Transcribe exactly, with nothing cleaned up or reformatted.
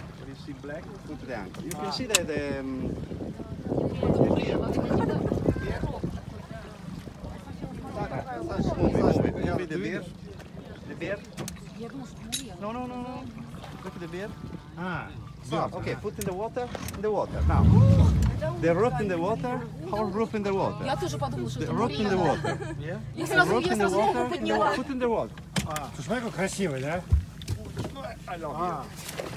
What you see black, put the ankle. You can see that the, um, the beard. Move it, move it. You see the beard? The beard? No, no, no, no. Look at the beard. Ah, Stop. Okay, put in the water. In the water. Now. The root in the water. Whole root in the water. Я тоже подумала, что The это root in the Мария. water. Я The сразу, root я in the сразу руку water. подняла. Put in the water. слушай, какой красивый, да? I love you.